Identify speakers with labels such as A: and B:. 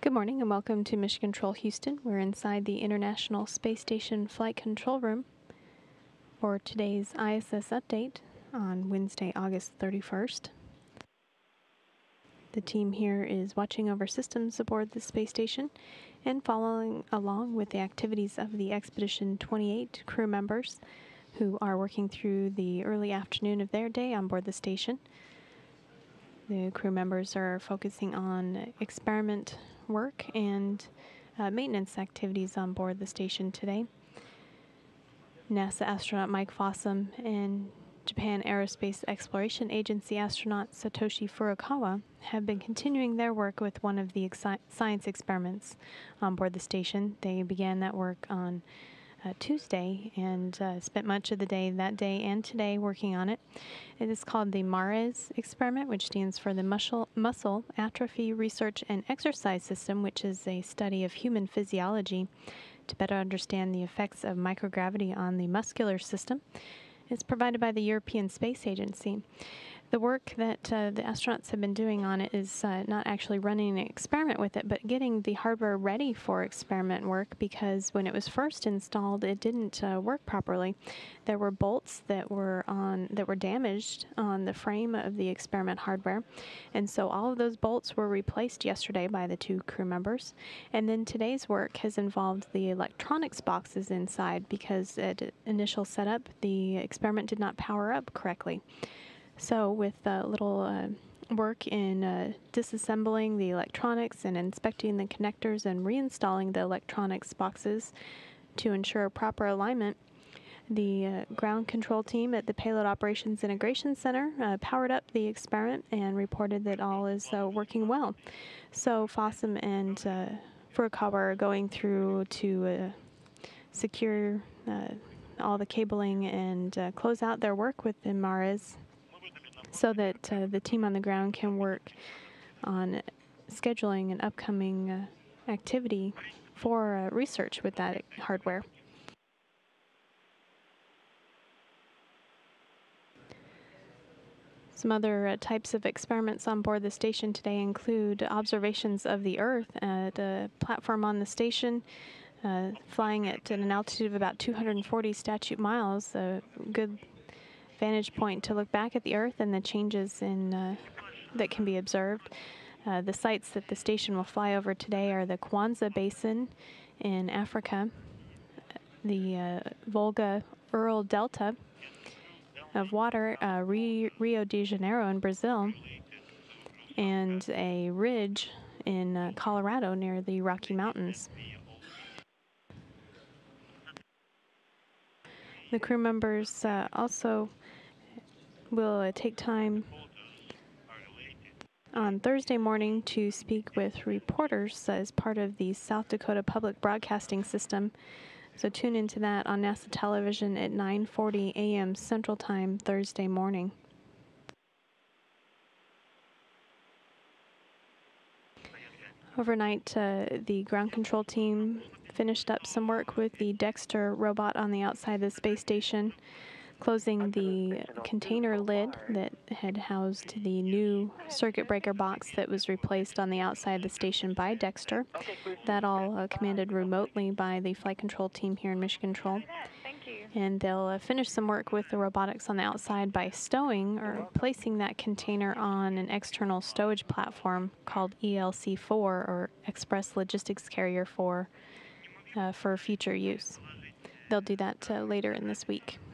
A: Good morning and welcome to Mission Control Houston. We're inside the International Space Station Flight Control Room for today's ISS update on Wednesday, August 31st. The team here is watching over systems aboard the space station and following along with the activities of the Expedition 28 crew members who are working through the early afternoon of their day on board the station. The crew members are focusing on experiment work and maintenance activities on board the station today. NASA astronaut Mike Fossum and Japan Aerospace Exploration Agency astronaut Satoshi Furukawa have been continuing their work with one of the science experiments on board the station. They began that work on Tuesday and spent much of the day that day and today working on it. It is called the MARES experiment, which stands for the Muscle Atrophy Research and Exercise System, which is a study of human physiology to better understand the effects of microgravity on the muscular system. It's provided by the European Space Agency. The work that the astronauts have been doing on it is not actually running an experiment with it, but getting the hardware ready for experiment work, because when it was first installed, it didn't work properly. There were bolts that were damaged on the frame of the experiment hardware, and so all of those bolts were replaced yesterday by the two crew members. And then today's work has involved the electronics boxes inside, because at initial setup, the experiment did not power up correctly. So with a little work in disassembling the electronics and inspecting the connectors and reinstalling the electronics boxes to ensure proper alignment, the ground control team at the Payload Operations Integration Center powered up the experiment and reported that all is working well. So Fossum and Furukawa are going through to secure all the cabling and close out their work with the MARES, so that the team on the ground can work on scheduling an upcoming activity for research with that hardware. Some other types of experiments on board the station today include observations of the Earth at a platform on the station, flying at an altitude of about 240 statute miles, a good vantage point to look back at the Earth and the changes that can be observed. The sites that the station will fly over today are the Kwanzaa Basin in Africa, the Volga-Ural Delta of water, Rio de Janeiro in Brazil, and a ridge in Colorado near the Rocky Mountains. The crew members also will take time on Thursday morning to speak with reporters as part of the South Dakota Public Broadcasting System. So tune into that on NASA television at 9:40 a.m. Central Time Thursday morning. Overnight, the ground control team finished up some work with the Dexter robot on the outside of the space station, closing the container lid that had housed the new circuit breaker box that was replaced on the outside of the station by Dexter. That all commanded remotely by the flight control team here in Mission Control. And they'll finish some work with the robotics on the outside by stowing or placing that container on an external stowage platform called ELC-4, or Express Logistics Carrier 4, for future use. They'll do that later in this week.